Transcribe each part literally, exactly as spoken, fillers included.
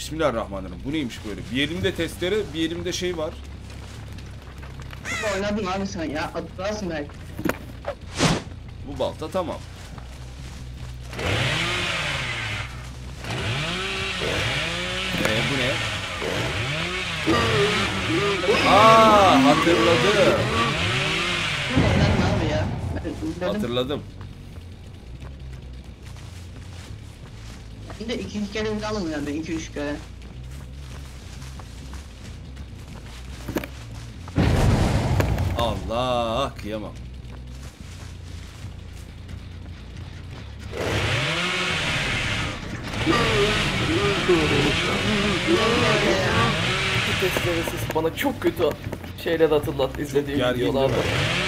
Bismillahirrahmanirrahim. Bu neymiş böyle? Bir elimde testere, bir elimde şey var. Oynadın abi sen ya. Atlarsın belki. Bu balta tamam. Eee bu ne? Aa, hatırladım. Oynadın abi ya. Ben Hatırladım. Bir de iki iki kere bir alın yani. iki üç kere. Allah, kıyamam. Bu testeresiz bana çok kötü şeyler hatırlattı izlediğim gergin videolarda. değil mi?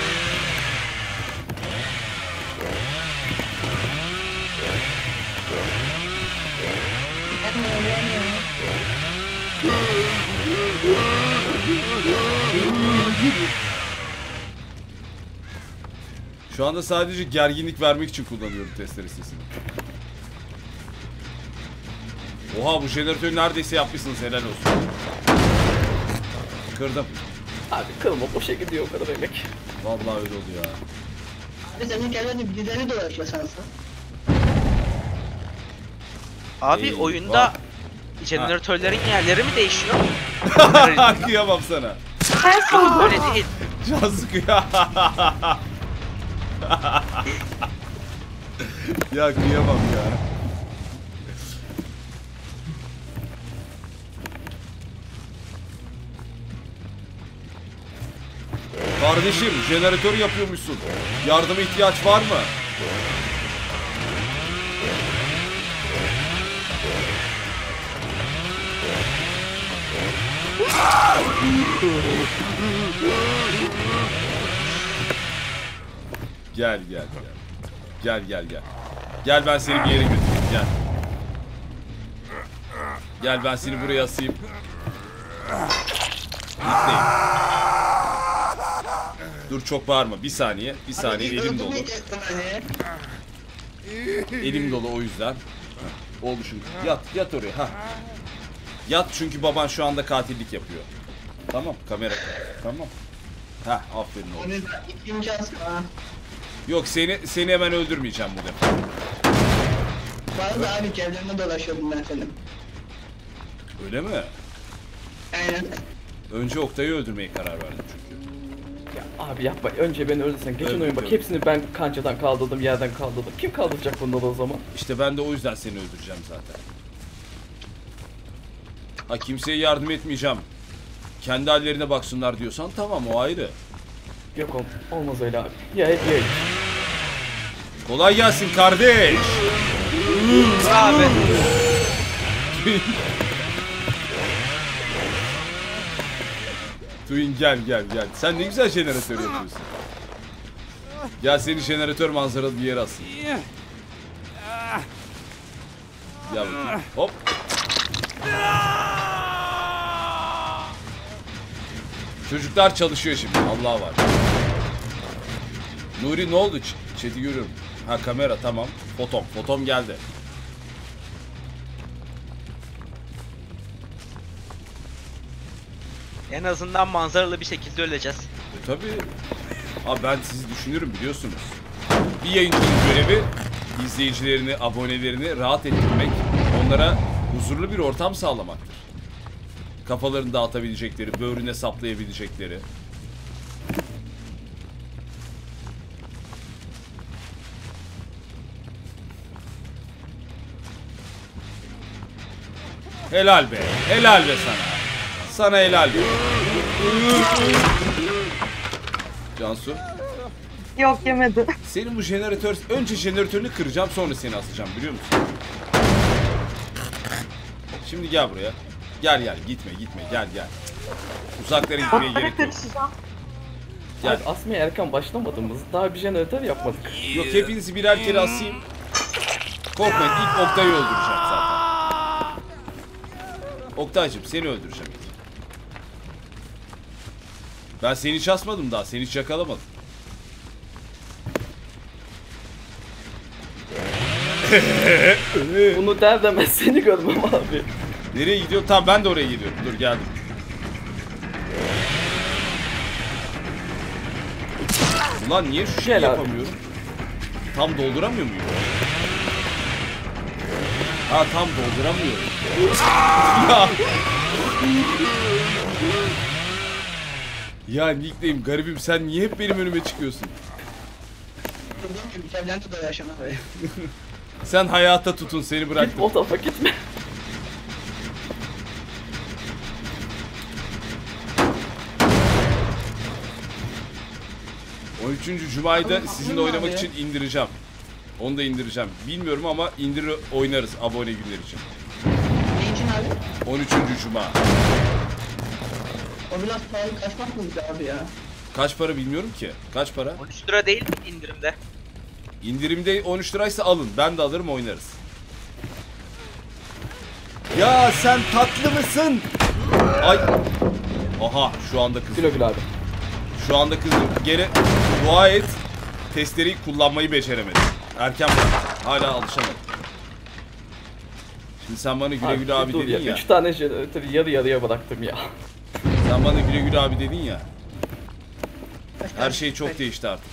Şu anda sadece gerginlik vermek için kullanıyorum testere sesini. Oha, bu jeneratörü neredeyse yapmışsınız, helal olsun. Kırdım. Abi kırma boşa gidiyor o kadar emek. Vallahi öyle oldu ya. Abi senin kendini birileri dolaşmasansa. Abi Ee, oyunda var. jeneratörlerin yerleri mi değişiyor? Kıyamam sana. Ters oldu. Öyle değil. Can sıkıyor. Ya kıyamam ya. Kardeşim, jeneratör yapıyormuşsun. Yardıma ihtiyaç var mı? Gel gel gel. Gel gel gel. Gel ben seni bir yere götüreyim, gel. Gel ben seni buraya asayım. Gitmeyin. Dur çok bağırma. Bir saniye. Bir saniye. Elim dolu. Elim dolu o yüzden. Heh, oldu çünkü. Yat. Yat oraya. Ha. Yat çünkü baban şu anda katillik yapıyor. Tamam. Kamera. Tamam. Ha, aferin oğlum. Onu da ikinci az ha. Yok, seni seni hemen öldürmeyeceğim bu defa. Var da abi çevreninde dolaşıyordum ben senin. Öyle mi? Aynen. Önce Oktay'ı öldürmeye karar verdim çünkü. Ya abi yapma önce beni öldürsen geçen Evet, oyun bak evet. hepsini ben kancadan kaldırdım yerden kaldırdım. Kim kaldıracak bunları o zaman? İşte ben de o yüzden seni öldüreceğim zaten. Ha, kimseye yardım etmeyeceğim. Kendi hallerine baksınlar diyorsan tamam, o ayrı. Yok ol olmaz öyle abi. Ya hep ya hiç. Kolay gelsin kardeş. Abi. Twin gel gel gel. Sen ne güzel jeneratör yapıyorsun. Gel seni jeneratör manzaralı bir yere asayım. Gel bakayım. Hop. Çocuklar çalışıyor şimdi. Allah var. Nuri ne oldu? Ç- Chat'i görüyorum. Ha, kamera tamam. Fotom. Fotom geldi. En azından manzaralı bir şekilde öleceğiz. E tabi. Abi ben sizi düşünürüm biliyorsunuz. Bir yayıncının görevi izleyicilerini, abonelerini rahat ettirmek, onlara huzurlu bir ortam sağlamaktır. Kafalarını dağıtabilecekleri, böğrüne saplayabilecekleri. Helal be, helal be sana. Sana helal be. Cansu, Yok yemedi. senin bu jeneratör, önce jeneratörünü kıracağım, sonra seni asacağım, biliyor musun? Şimdi gel buraya. Gel gel, gitme gitme, gel gel. Uzaklara gitmeye Kafaya gerek yok. karışacağım. Gel. Abi asmaya erken başlamadığımız daha bir jeneratör yapmadık. Yok, hepinizi birer kere asayım. Korkmayın, ilk Oktay'ı öldüreceğim zaten. Oktay'cığım seni öldüreceğim. Ben seni hiç asmadım daha, seni hiç yakalamadım. Bunu der demez seni görmem abi. Nereye gidiyor? Tamam ben de oraya gidiyorum. Dur geldim. Ulan niye şu şeyi Gel abi. yapamıyorum? Tam dolduramıyor muyum? Ha tam dolduramıyorum. Ya. Ya nickname garibim sen niye hep benim önüme çıkıyorsun? Dediğim gibi çevrende dolaşan abi. Sen hayata tutun seni Gitme bıraktım. o tarafa gitme. on üçüncü Cuma'yı da Tamam, sizinle tamam oynamak abi için indireceğim. Onu da indireceğim. Bilmiyorum ama indirir oynarız abone günler için. Ne için abi? on üçüncü Cuma. O biraz pahalı kaçmak mıydı abi ya? Kaç para bilmiyorum ki. Kaç para? on üç lira değil indirimde. İndirimde on üç liraysa alın. Ben de alırım oynarız. Ya sen tatlı mısın? Ay. Aha şu anda kızdım. Güle güle abi. Şu anda kızdım. Gene dua et. Testereyi kullanmayı beceremedim. Erken bırak. Hala alışamadım. Şimdi sen bana güle güle abi dur dedin ya. Üç tane jeneratörü yarı yarıya bıraktım ya. Sen bana güle güle abi dedin ya. Kaç Her tane- şey çok değişti artık.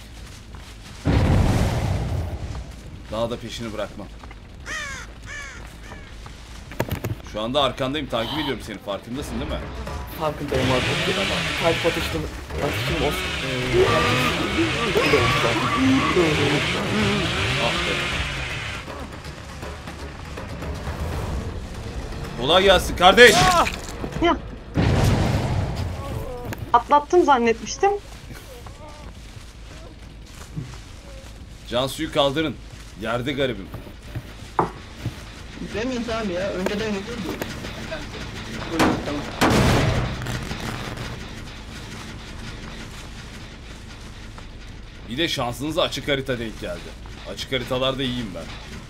Daha da peşini bırakmam. Şu anda arkandayım, takip ediyorum seni. Farkındasın değil mi? Farkındayım abi. Ama kalp atışını atışım olsun. Ah be. Kolay gelsin kardeş. Ya. Atlattım zannetmiştim. Cansu'yu kaldırın. Yerde garibim. Yüklemeyiz abi ya. Önceden yüklüyordu. Buyurun, tamam. Bir de şansınıza açık harita denk geldi. Açık haritalarda iyiyim ben.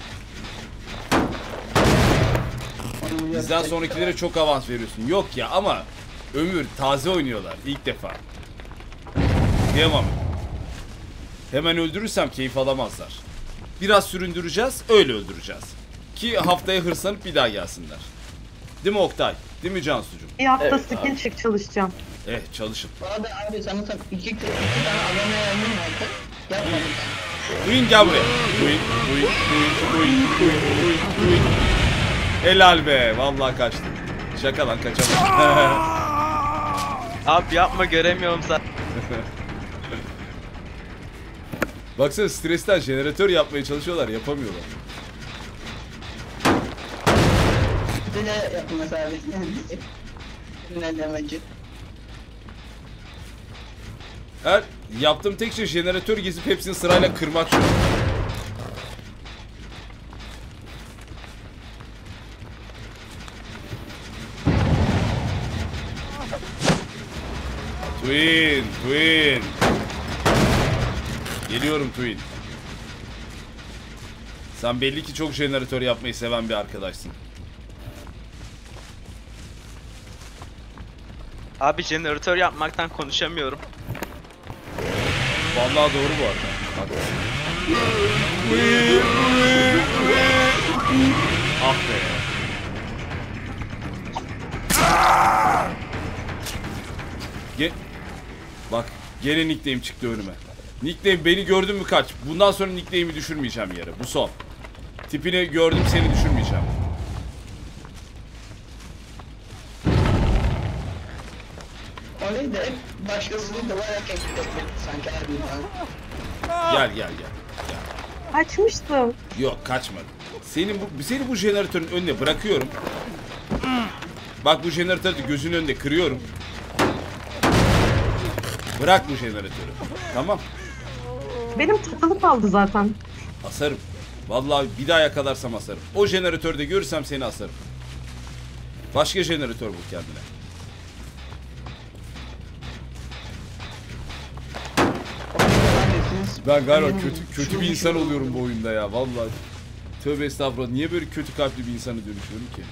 Onu Bizden yapacak- sonrakilere çok avans veriyorsun. Yok ya ama Ömür taze oynuyorlar ilk defa. Diyemem. Hemen öldürürsem keyif alamazlar. Biraz süründüreceğiz, öyle öldüreceğiz. Ki haftaya hırslanıp bir daha gelsinler. Değil mi Oktay? Değil mi Cansucuğum? Bir hafta Evet, skill abi. check çalışacağım. Eh çalışın. Bu arada abi sana sak iki, iki tane abone yayınım vardı. Yapmadım. Queen gel buraya. Queen, Queen, Queen, Queen, Queen, Queen, Queen. Helal be. Vallahi kaçtım. Şaka lan kaçamadım. Abi yapma göremiyorum zaten. Baksana stresten jeneratör yapmaya çalışıyorlar. Yapamıyorlar. Bir de yapılmaz abi. Ne demeci. Her yaptığım tek şey jeneratör gezip hepsini sırayla kırmak şu an. Twin, Twin. Geliyorum Twin. Sen belli ki çok jeneratör yapmayı seven bir arkadaşsın. Abi jeneratör yapmaktan konuşamıyorum. Vallahi doğru bu arada. Haklısın. Ah be. Ge Bak gene nickname çıktı önüme. Nickname beni gördün mü kaç. Bundan sonra nickname'i düşürmeyeceğim yere. Bu son. Tipini gördüm seni düşürmeyeceğim. Orayı da hep başkasının duvara kekledik sanki abi ya. Gel gel gel. Açmıştım. Yok kaçmadım. Senin bu seni bu jeneratörün önüne bırakıyorum. Bak bu jeneratörü de gözünün önünde kırıyorum. Bırak bu jeneratörü. Tamam. Benim takılı kaldı zaten. Asarım. Vallahi bir daha yakalarsam asarım. O jeneratörde görürsem seni asarım. Başka jeneratör bul kendine. Ben galiba kötü kötü bir insan oluyorum bu oyunda ya vallahi. Tövbe estağfurullah. Niye böyle kötü kalpli bir insana dönüşüyorum ki?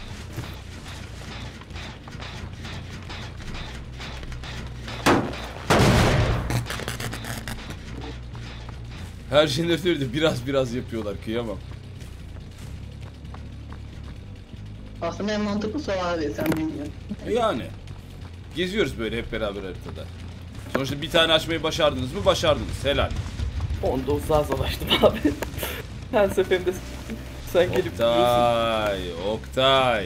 Her jeneratörü de biraz biraz yapıyorlar. Kıyamam. Aslında en mantıklısı o abi, sen bilmiyorsun. Yani. Geziyoruz böyle hep beraber haritada. Sonuçta bir tane açmayı başardınız mı? Başardınız. Helal. Onda uzağa ulaştım abi. Her seferinde sen gelip duruyorsun. Oktay, Oktay.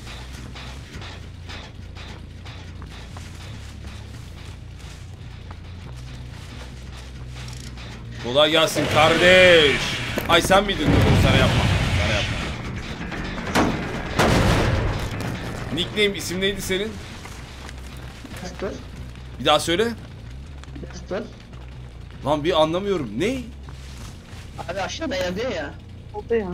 Kolay gelsin kardeş. Ay sen miydin? Dur, sana yapma. Sana yapma. Nickname, isim neydi senin? Destur. Bir daha söyle. Destur. Lan bir anlamıyorum. Ne? Abi aşağıda yazıyor ya. Oldu ya.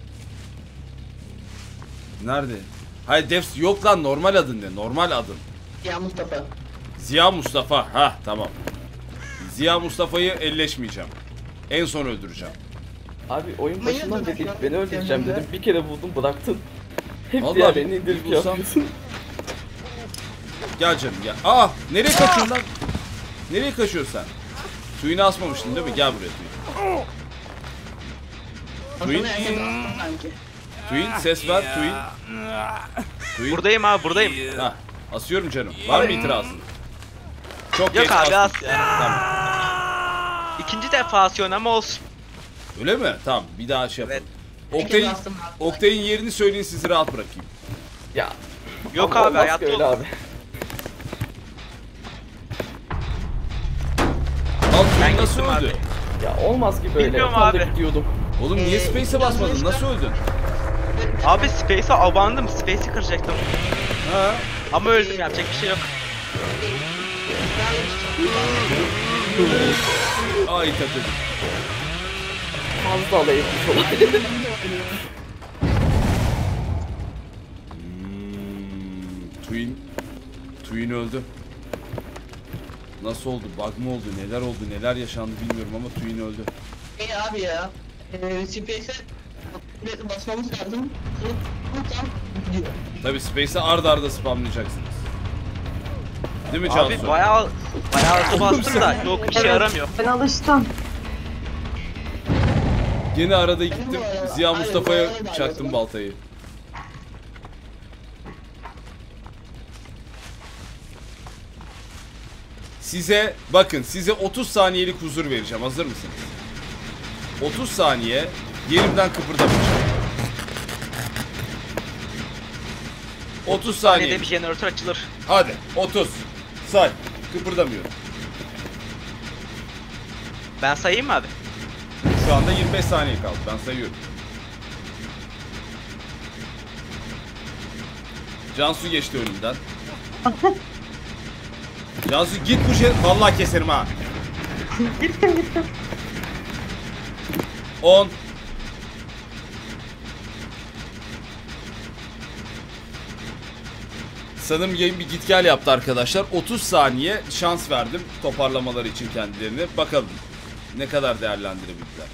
Nerede? Hayır Defs yok lan, normal adın ne? Normal adın. Ya Mustafa. Ziya Mustafa. Ha tamam. Ziya Mustafa'yı elleşmeyeceğim. En son öldüreceğim. Abi oyun Ama başından yine de dedik bak- beni öldüreceğim kendine. dedim. Bir kere buldum bıraktın. Hep Vallahi diğerlerini indirip bir bulsam- yapıyorsun. Gel canım gel. Aa nereye kaçıyorsun lan? Nereye kaçıyorsun sen? Suyunu asmamıştın değil mi? Gel buraya Twin. Aslında Twin. herkes astım sanki. Twin ses ver Twin. Twin. Buradayım abi buradayım. Ha, asıyorum canım. Var mı itirazın? Çok Yok geç abi astım. as ya. Tamam. İkinci defa asıyorsun ama olsun. Öyle mi? Tamam bir daha şey yapalım. Herkes Oktay'ın, astım abi. Oktay'ın yerini söyleyin, sizi rahat bırakayım. Ya. Yok ama abi olmaz ki hayatta öyle ol- abi. Al Twin Ben nasıl gittim öldü? abi. Ya olmaz ki böyle. Bilmiyorum Tam da abi. gidiyordum. Oğlum niye Ee, Space'e basmadın? Nasıl öldün? Abi Space'e abandım. Space'i kıracaktım. Ha? Ama öldüm, yapacak bir şey yok. Ay takıldım. Fazla alay etmiş olabilir. Hmm, Twin. Twin öldü. Nasıl oldu? Bug mı oldu? Neler oldu? Neler yaşandı bilmiyorum ama Twin öldü. İyi abi ya. Eee Space'e basmamız lazım. Tam gidiyor. Tabi Space'e arda arda spamlayacaksınız. Değil mi Abi Cansu? bayağı bayağı hızlı bastım da yok işe yaramıyor. Ben alıştım. Gene arada gittim. Ziya Hayır, Mustafa'ya hayır, hayır. çaktım baltayı. Size bakın, size otuz saniyelik huzur vereceğim. Hazır mısınız? otuz saniye yerimden kıpırdamayacağım. otuz saniye. Saniyede bir jeneratör açılır. Hadi otuz. Say. Kıpırdamıyorum. Ben sayayım mı abi? Şu anda yirmi beş saniye kaldı. Ben sayıyorum. Cansu geçti önümden. Cansu git bu şey. Vallahi keserim ha. Gittim gittim. on. Sanırım yayın bir git gel yaptı arkadaşlar. otuz saniye şans verdim toparlamaları için kendilerine. Bakalım ne kadar değerlendirebildiler.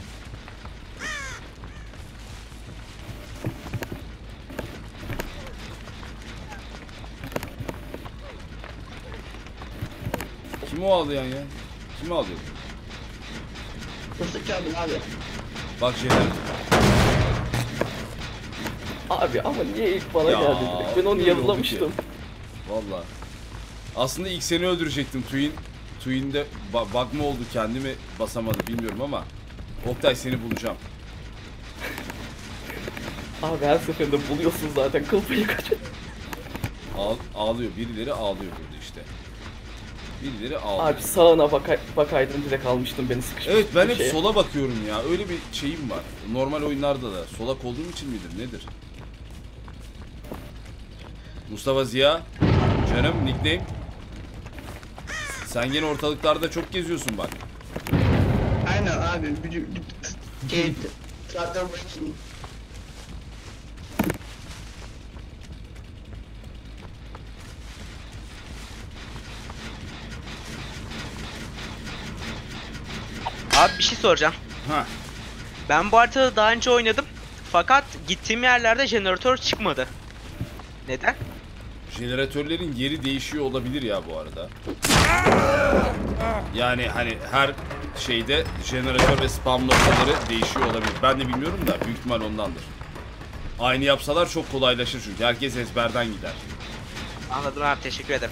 Kim o ağlayan ya? Kim ağlıyor? Fıstık çaldım abi. Bak jeneratör. Abi ama niye ilk bana Ya, geldi direkt? Ben onu öyle oldu yazılamıştım. Valla. Aslında ilk seni öldürecektim Twin. Twin'de ba bug mı oldu, kendimi basamadı bilmiyorum ama Oktay seni bulacağım. Abi her seferinde buluyorsun zaten kıl payı kaçıyor. Ağ ağlıyor. Birileri ağlıyor burada işte. Birileri ağlıyor. Abi sağına baka bakaydın direkt almıştın beni sıkıştırdın. Evet ben hep şeye. sola bakıyorum ya. Öyle bir şeyim var. Normal oyunlarda da. Solak olduğum için midir nedir? Mustafa Ziya. Canım nickname. Sen gene ortalıklarda çok geziyorsun bak. Aynen abi. Bücü... Şey... Traktör başını. Abi bir şey soracağım. Ha. Ben bu haritada daha önce oynadım. Fakat gittiğim yerlerde jeneratör çıkmadı. Neden? Jeneratörlerin yeri değişiyor olabilir ya bu arada. Yani hani her şeyde jeneratör ve spam noktaları değişiyor olabilir. Ben de bilmiyorum da büyük ihtimal ondandır. Aynı yapsalar çok kolaylaşır çünkü herkes ezberden gider. Anladım abi, teşekkür ederim.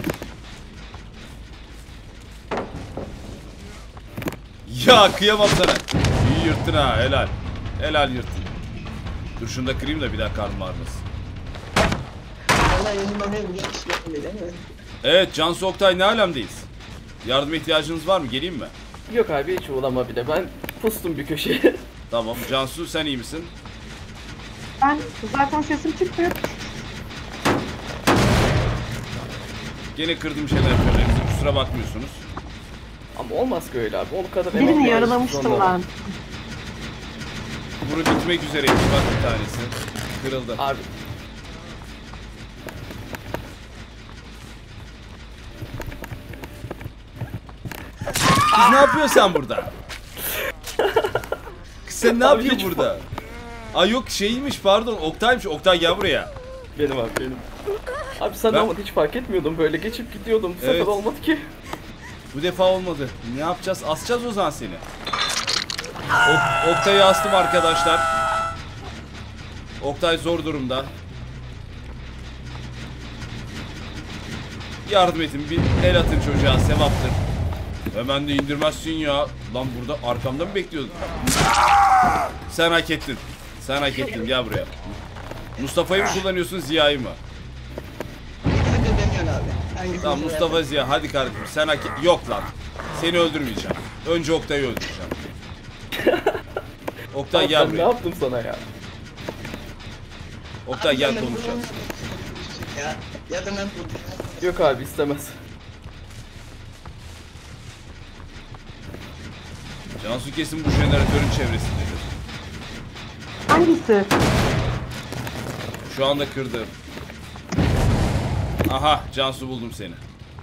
Ya kıyamam sana. İyi yırttın ha, helal. Helal yırttın. Dur şunu da kırayım da bir daha karnım ağrımasın. Valla yeni mamaya bile kişi yapmıyor değil mi? Evet Cansu, Oktay, ne alemdeyiz? Yardıma ihtiyacınız var mı? Geleyim mi? Yok abi hiç uğrama bile. Ben pustum bir köşeye. Tamam. Cansu sen iyi misin? Ben zaten sesim çıkmıyor. Gene kırdım jeneratörlerinizi, kusura bakmıyorsunuz. Ama olmaz ki öyle abi. Onu kadar Birini emek yaralamıştım vermişiz ben. Bunu bitmek üzereymiş bak bir tanesi. Kırıldı. onlara. Abi Kız ne yapıyorsun sen burada? Kız sen ne Abi yapıyorsun hiç burada? Ay yok şeymiş pardon, Oktay'mış. Oktay gel buraya. benim abi benim. Abi sen Ben- ama hiç fark etmiyordum, böyle geçip gidiyordum. Bu sefer Evet. olmadı ki. Bu defa olmadı. Ne yapacağız? Asacağız o zaman seni. Ok Oktay'ı astım arkadaşlar. Oktay zor durumda. Yardım edin, bir el atın çocuğa, sevaptır. Hemen de indirmezsin ya. Lan burada arkamda mı bekliyordun? Sen hak ettin. Sen hak ettin, gel buraya. Mustafa'yı mı kullanıyorsun, Ziya'yı mı? İkisi de demiyor abi. Hangisini Tamam sever? Mustafa, Ziya hadi kardeşim sen hak et. Yok lan. Seni öldürmeyeceğim. Önce Oktay'ı öldüreceğim. Oktay Abi gel ben ne buraya. yaptım sana ya? Oktay Abi gel sen de konuşalım. bunu- Ya, ya da ben bu- Yok abi istemez. Cansu kesin bu jeneratörün çevresindedir. Hangisi? Şu anda kırdım. Aha Cansu, buldum seni.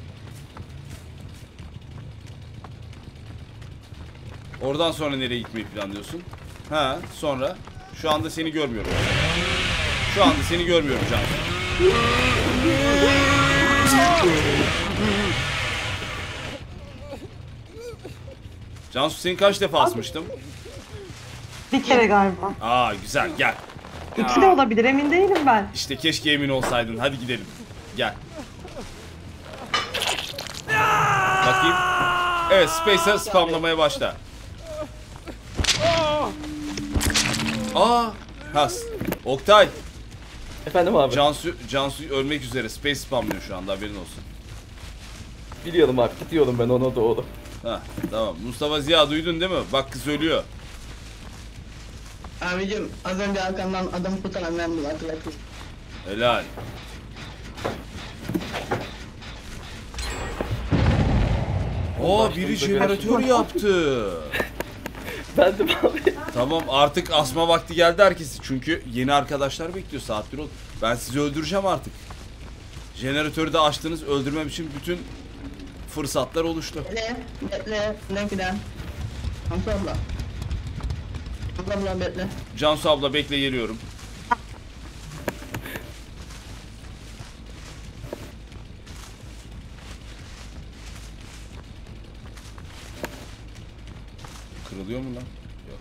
Oradan sonra nereye gitmeyi planlıyorsun? Ha sonra? Şu anda seni görmüyorum. Şu anda seni görmüyorum Cansu. Cansu seni kaç defa asmıştım? Bir kere galiba. Aa güzel, gel. İkisi de olabilir, emin değilim ben. İşte keşke emin olsaydın. Hadi gidelim. Gel. Bakayım. Evet, Space'e spamlamaya başla. Aa, has. Oktay, Efendim abi. Cansu Cansu ölmek üzere. Space spamlıyor şu anda, haberin olsun. Biliyorum abi, gidiyordum ben ona doğru. Ha, tamam. Mustafa Ziya duydun değil mi? Bak kız ölüyor. Abicim az önce arkamdan adamı kurtaran ben bunu hatırlatayım. Helal. Oo, biri jeneratör yaptı. Bendim abi. Tamam, artık asma vakti geldi herkes. Çünkü yeni arkadaşlar bekliyor, saat bir oldu. Ben sizi öldüreceğim artık. Jeneratörü de açtınız, öldürmem için bütün fırsatlar oluştu. Bekle, bekle, ne giden? Hamza abla. Hamza abla bekle. Cansu abla bekle, geliyorum. Kırılıyor mu lan? Yok.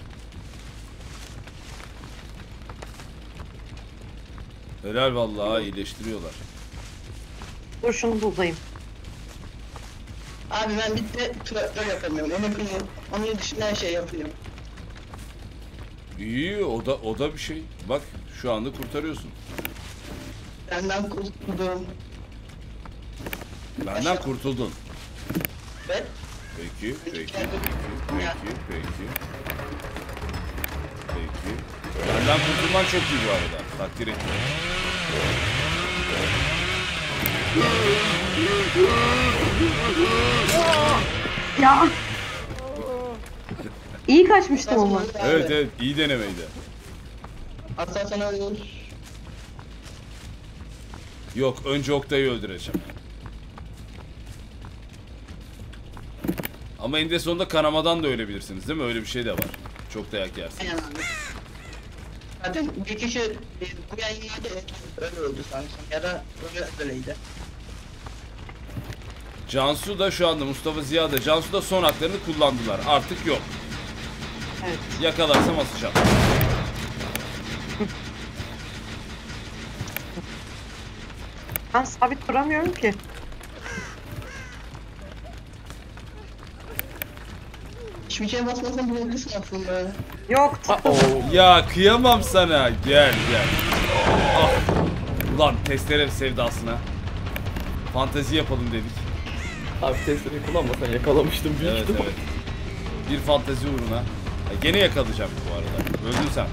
Helal vallahi, iyileştiriyorlar. Dur şunu bulayım. Abi ben bitti traktör yapamıyorum. Emekliyim. Onun dışında her şey yapıyorum. İyi, o da o da bir şey. Bak şu anda kurtarıyorsun. Benden kurtuldum. Benden kurtuldun. Ve Peki, peki, peki, peki, peki. Peki. Benden kurtulman çok iyi bu arada. Takdir ettim. Ya. İyi kaçmıştım ama. Evet evet, iyi denemeydi. Hatta sana ölür. Yok, önce Oktay'ı öldüreceğim. Ama eninde sonunda kanamadan da ölebilirsiniz değil mi? Öyle bir şey de var. Çok dayak yersin. Aynen abi. Zaten bir kişi e, bu yayınlarda öyle öldü sanırsam. Ya da öyle öyleydi. Cansu da şu anda, Mustafa Ziya da, Cansu da son haklarını kullandılar. Artık yok. Evet. Yakalarsam asacağım. Ben sabit duramıyorum ki. Hiçbir şeye basmasan bulabilirsin aslında. Yok. Aa, oo. Ya kıyamam sana. Gel gel. Ah. Ulan testere sevdasına. Fantezi yapalım dedik. Abi testereyi kullanmasan yakalamıştım büyük Evet ihtimal. evet. Bir fantezi uğruna. Ha, gene yakalayacağım bu arada. Öldün sen.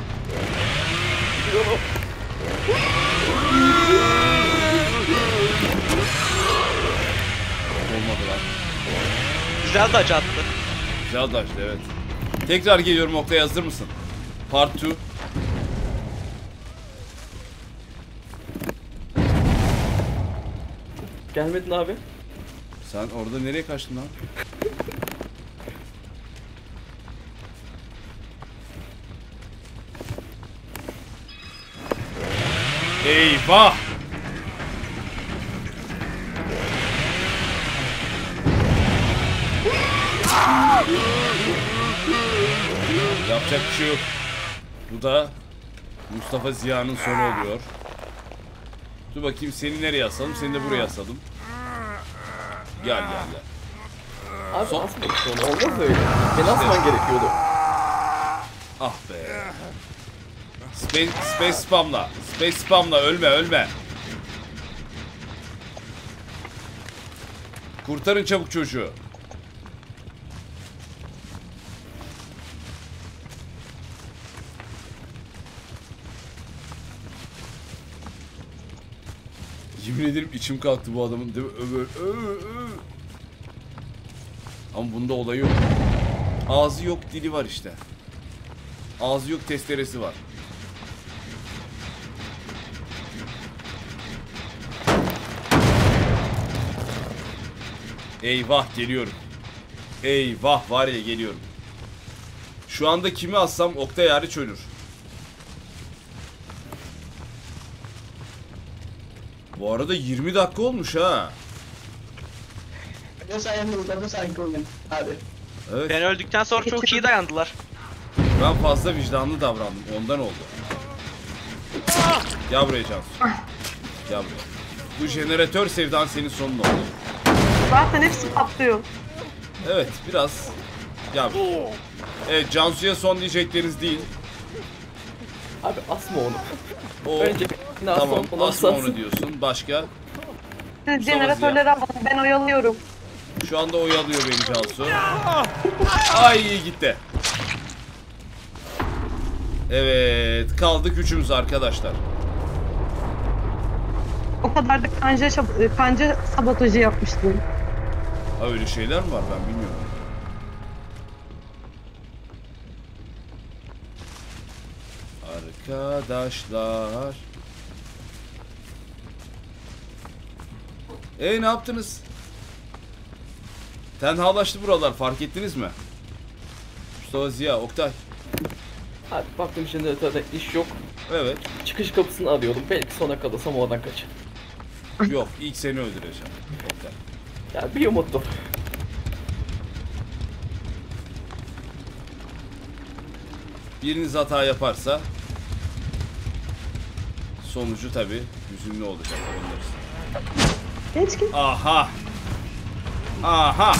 Olmadı lan. Güzel de acı attı. Güzel daştı evet. Tekrar geliyorum Oktay, hazır mısın? Part iki. Gelmedin abi. Sen orada nereye kaçtın lan? Eyvah! Yapacak bir şey yok. Bu da Mustafa Ziya'nın sonu oluyor. Dur bakayım, seni nereye asalım? Seni de buraya asalım. Gel gel gel. Abi Son- asma işte onu. Olmaz öyle. Beni asman gerekiyordu. Ah be. Space, space spamla. Space spamla, ölme ölme. Kurtarın çabuk çocuğu. Yemin ederim içim kalktı bu adamın, değil mi? Över, över, över. Ama bunda olay yok. Ağzı yok, dili var işte. Ağzı yok, testeresi var. Eyvah, geliyorum. Eyvah, var ya, geliyorum. Şu anda kimi assam Oktay hariç ölür. Bu arada yirmi dakika olmuş ha. Ne sayende uzadı sanki oyun abi. Evet. Ben öldükten sonra çok iyi dayandılar. Ben fazla vicdanlı davrandım. Ondan oldu. Gel buraya Cansu. Gel buraya. Bu jeneratör sevdan senin sonun oldu. Zaten hepsi patlıyor. Evet, biraz. Gel buraya. Evet, Cansu'ya son diyecekleriniz değil. Abi asma onu. O Önce yine asma tamam, onu. asma onu diyorsun. Başka? Siz jeneratörleri alın, ben oyalıyorum. Şu anda oyalıyor beni Cansu. Ay, iyi gitti. Evet, kaldık üçümüz arkadaşlar. O kadar da kanca, şab- kanca sabotajı yapmıştım. Ha, öyle şeyler mi var, ben bilmiyorum. Arkadaşlar. E ne yaptınız? Tenhalaştı buralar, fark ettiniz mi? Mustafa, Ziya, Oktay. Abi baktım jeneratörde iş yok. Evet. Çıkış kapısını arıyordum. Belki sona kalırsam oradan kaçar. Yok, ilk seni öldüreceğim. Oktay. Ya bir umuttum. Biriniz hata yaparsa sonucu tabi hüzünlü olacak onların. Geç git. Aha. Aha.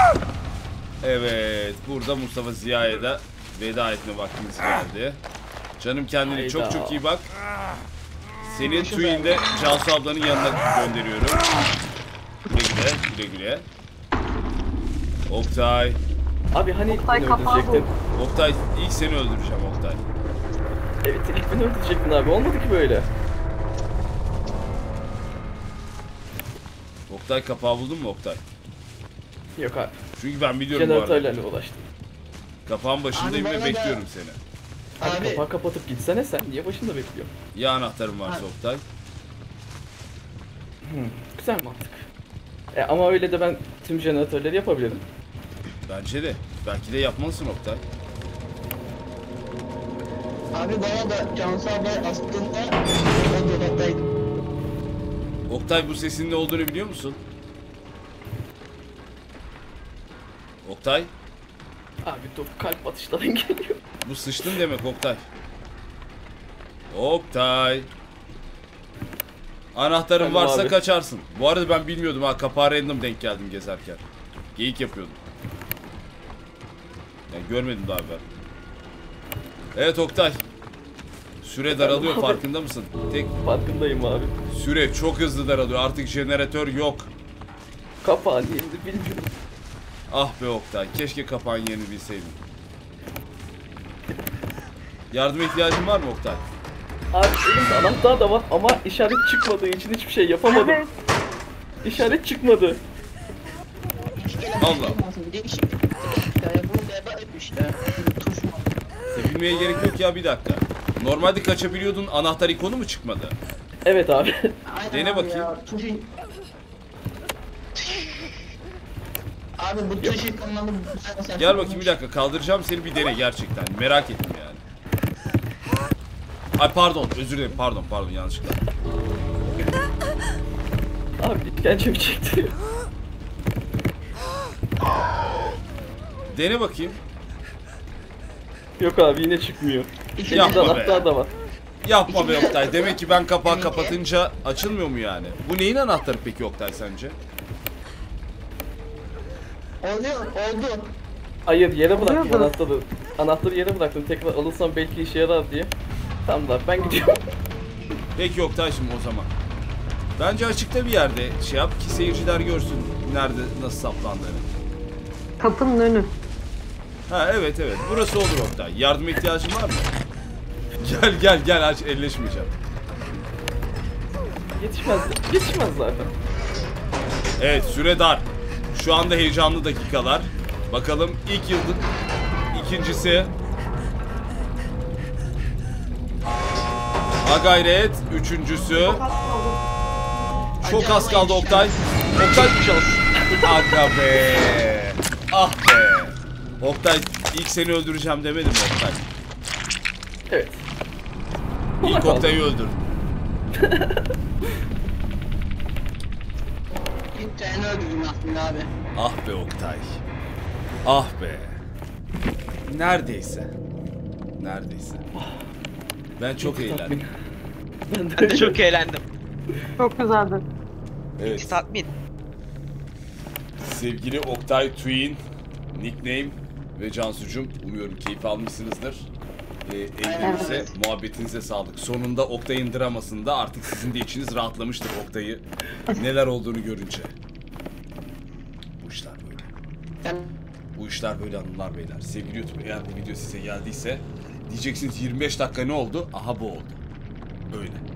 Evet, burada Mustafa Ziya'ya da veda etme vaktimiz geldi. Canım, kendine Hayda. çok çok iyi bak. Seni Twin'de Cansu ablanın yanına gönderiyorum. Güle güle, güle güle. Oktay. Abi hani Oktay beni kapağı öldürecektin? Oktay, ilk seni öldüreceğim Oktay. Evet, ilk beni öldürecektin abi. Olmadı ki böyle. Oktay, kapağı buldun mu Oktay? Yok abi. Çünkü ben biliyorum bu arada. Jeneratörlerle ulaştım. Kapağın başındayım Abi ve bana da- bekliyorum seni. Abi, Abi kapağı kapatıp gitsene sen. Niye başında bekliyorsun? Ya anahtarın varsa Abi. Oktay. Hmm, güzel mantık. E, ama öyle de ben tüm jeneratörleri yapabilirim. Bence de. Belki de yapmalısın Oktay. abi bana da Cansu abla aslında ben dolaptaydım. Oktay, bu sesin ne olduğunu biliyor musun? Oktay, Abi dur, kalp atışların geliyor. bu sıçtın demek Oktay. Oktay. Anahtarın Tamam varsa abi. kaçarsın. Bu arada ben bilmiyordum ha, kapağa random denk geldim gezerken. Geyik yapıyordum. Yani görmedim daha ben. Evet Oktay. Süre daralıyor, abi. farkında mısın? Tek Farkındayım abi. süre çok hızlı daralıyor. Artık jeneratör yok. Kapağın yerini bilmiyorum. Ah be Oktay. Keşke kapağın yerini bilseydim. Yardıma ihtiyacın var mı Oktay? Abi elimde anahtar da var ama işaret çıkmadığı için hiçbir şey yapamadım. Evet. İşaret çıkmadı. İki kere Allah. bakılması bir değişiklik. Yani bunu beba etmişler. Tuş mu? Sevinmeye gerek yok ya, bir dakika. Normalde kaçabiliyordun, anahtar ikonu mu çıkmadı? Evet abi. Aynen Dene abi bakayım. ya, tuşu... Abi bu tuş ikonları... Gel bakayım bir dakika, kaldıracağım seni, bir dene gerçekten. Merak ettim yani. Ay pardon, özür dilerim, pardon pardon yanlışlıkla. Abi işkencemi çekti. Dene bakayım. Yok abi yine çıkmıyor. İki Elimde Yapma be. anahtar da var. Yapma be Oktay. Demek ki ben kapağı kapatınca açılmıyor mu yani? Bu neyin anahtarı peki Oktay sence? Oluyor, oldu. Hayır yere bıraktım Oluyordu. anahtarı. Anahtarı yere bıraktım. Tekrar alırsam belki işe yarar diye. Tamam da ben gidiyorum. Peki Oktay şimdi o zaman. Bence açıkta bir yerde şey yap ki seyirciler görsün nerede nasıl saplandığını. Kapının önü. Ha evet evet, burası olur Oktay. Yardıma ihtiyacın var mı? Gel gel gel, aç, elleşmeyeceğim. Yetişmez. Yetişmez zaten. Evet, süre dar. Şu anda heyecanlı dakikalar. Bakalım ilk yıldız, ikincisi. Ha gayret, üçüncüsü. Çok az kaldı Oktay. Oktay Aga be. Ah be. Oktay, ilk seni öldüreceğim demedim mi Oktay? Evet. İlk Oktay'ı öldürdüm. Bir tane öldürdüm aslında abi. Ah be Oktay. Ah be. Neredeyse. Neredeyse. Ben çok eğlendim. Ben de, Ben de çok eğlendim. Çok güzeldi. Evet. Tatmin. Sevgili Oktay Twin, nickname ve Cansu'cum, umuyorum keyif almışsınızdır. Ee, ellerinize, Evet. muhabbetinize sağlık. Sonunda Oktay'ın dramasında artık sizin de içiniz rahatlamıştır Oktay'ı neler olduğunu görünce. Bu işler böyle. Ben Bu işler böyle hanımlar beyler. Sevgili YouTube, eğer bu video size geldiyse diyeceksiniz yirmi beş dakika ne oldu? Aha bu oldu. Öyle.